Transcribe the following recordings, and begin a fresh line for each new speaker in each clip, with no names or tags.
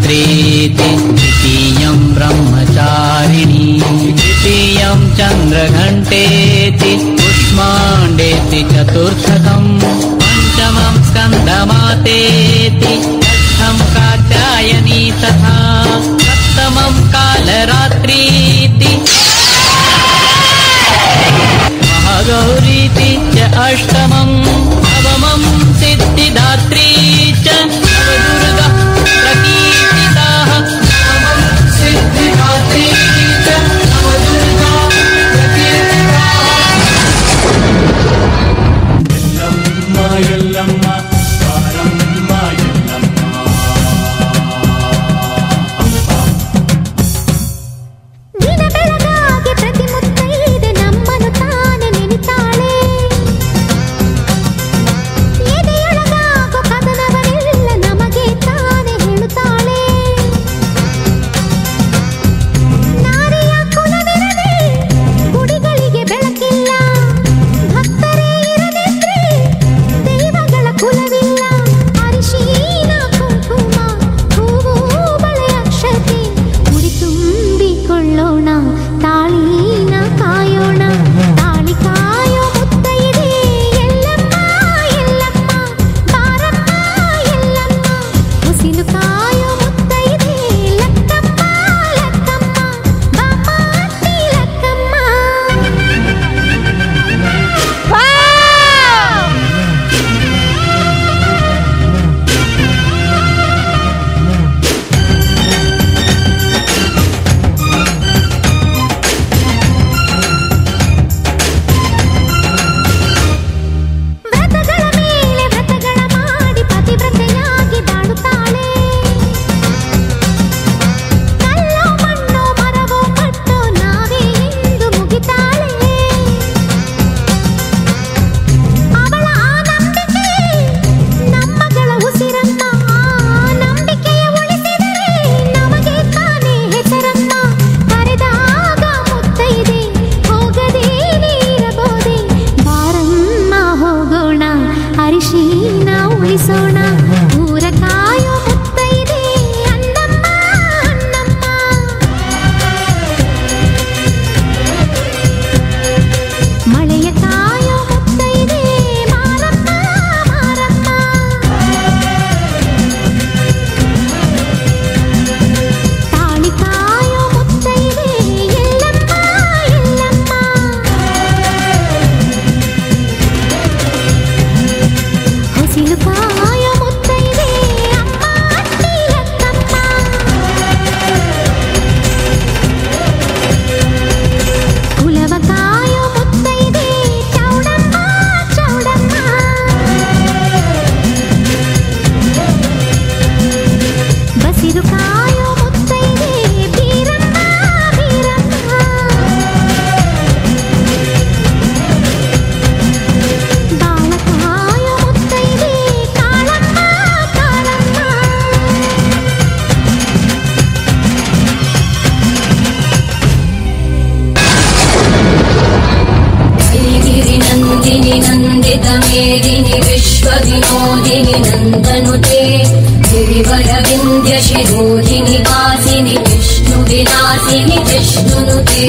गायत्रीति द्वितीयं ब्रह्मचारिणी तृतीयं चन्द्रघण्टेति कुष्माण्डेति चतुर्थकम् पञ्चमं स्कन्दमातेति षष्ठं कात्यायनी तथा सप्तमं कालरात्रीति महागौरीति च अष्टमं नवमं सिद्धिदात्री च नवदुर्गा प्रकीर्तिताः नवमं सिद्धिदात्री च नवदुर्गा प्रकीर्तिताः। यल्लम्मा यल्लम्मा पारम्मा यल्लम्मा
ದಿನ ಬೆಳಗಾಗೆ ಪ್ರತಿ ಮುತ್ತೈದೆ ನಮ್ಮನ್ನು ತಾನೆ ನೆನಿತಾಳೆ ಎದೆಯೊಳಗಾಗೋ ಕದನವನೆಲ್ಲ ನಮಗೆ ತಾನೆ ಹೇಳುತ್ತಾಳೆ ನಾರಿಯ ಕುಲವಿರದೆ ಗುಡಿಗಳಿಗೆ ಬೆಳಕಿಲ್ಲ ಭಕ್ತರೇ ಇರದಿದ್ರೆ ದೈವಗಳ ಕುಲವಿಲ್ಲ ಅರಿಶಿನ ಕುಂಕುಮ ಹೂವು ಬಳೆ ಅಕ್ಷತೆ ಮುಡಿ ತುಂಬಿಕೊಳ್ಳೋಣ ತಾಳಿನ ಕಾಯೋಣ ತಾಳಿ ಕಾಯೋ ಮುತ್ತೈದೆ ಎಲ್ಲಮ್ಮ ಎಲ್ಲಮ್ಮ ಬಾರಮ್ಮ ಎಲ್ಲಮ್ಮ ಉಸಿಲು ಕಾಯೋ ಮುತ್ತೈದೆ ಲಕ್ಕಮ್ಮ ಲಕ್ಕಮ್ಮ ಬಾಪ ಅತ್ತಿ ಲಕ್ಕಮ್ಮ. ವ್ರತಗಳ ಮೇಲೆ ವ್ರತಗಳ ಮಾಡಿ ಪತಿವ್ರತೆಯಾಗಿ ಬಾಳುತ್ತಾಳೆ ಕಲ್ಲೋ ಮಣ್ಣೋ ಮರವೋ ಕಟ್ಟೋ ನಾವೇ ಎಂದು ಮುಗಿತಾಳೆ ಅವಳ ಆ ನಂಬಿಕೆ ನಮ್ಮಗಳ ಉಸಿರಮ್ಮ ಆ ನಂಬಿಕೆಯ ಉಳಿಸಿದರೆ ನಮಗೆ ತಾನೇ ಹೆಸರಮ್ಮ ಕರೆದಾಗ ಮುತ್ತೈದೆ ಹೋಗದೇ ನೀರಬಹುದೇ ಬಾರಮ್ಮ ಹೋಗೋಣ ಅರಿಶಿನ ಉಳಿಸೋಣ ಊರ ಕಾಯೋ ಮುತ್ತೈದೆ ಅನ್ನಮ್ಮ ಅನ್ನಮ್ಮ ಮಳೆಯ ಕಾಯೋ ಮುತ್ತೈದೆ ಮಾರಮ್ಮ ಮಾರಮ್ಮ ತಾಳಿ ಕಾಯೋ ಮುತ್ತೈದೆ ಎಲ್ಲಮ್ಮ ಎಲ್ಲಮ್ಮ ಹೊಸಿಲು ಕಾಯೋ ಮುತ್ತೈದೆ ಅಮ್ಮ ಅತ್ತಿ ಲಕ್ಕಮ್ಮ ಕುಲವ ಕಾಯೋ ಮುತ್ತೈದೆ ಚೌಡಮ್ಮ ಚೌಡಮ್ಮ ಬಸಿರು ಕಾಯೋ ಮುತ್ತೈದೆ ಬೀರಮ್ಮ ಬೀರಮ್ಮ ಬಾಳ ಕಾಯೋ ಮುತ್ತೈದೆ ಕಾಳಮ್ಮ ಕಾಳಮ್ಮ
गिरिनन्दिनि नन्दितमेदिनि विश्वविनोदिनि नन्दनुते गिरिवरविन्द्यशिरोधिनि वासिनि विष्णुविलासिनि विष्णुनुते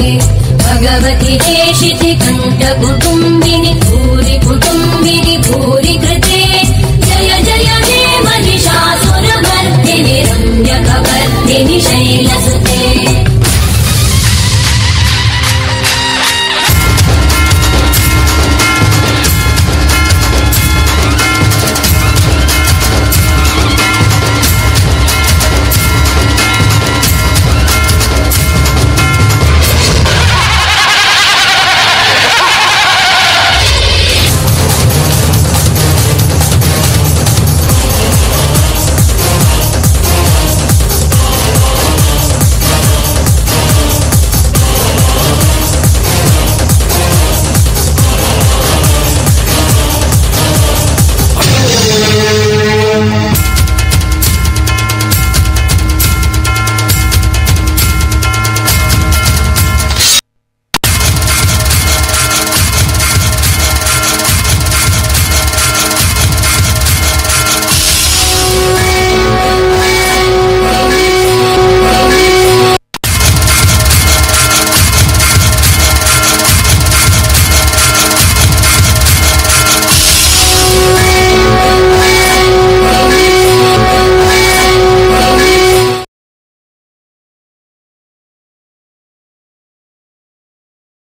भगवति देशिति कण्ठकुटुम्बिनि भूरि कुटुम्बिनि भूरि कृते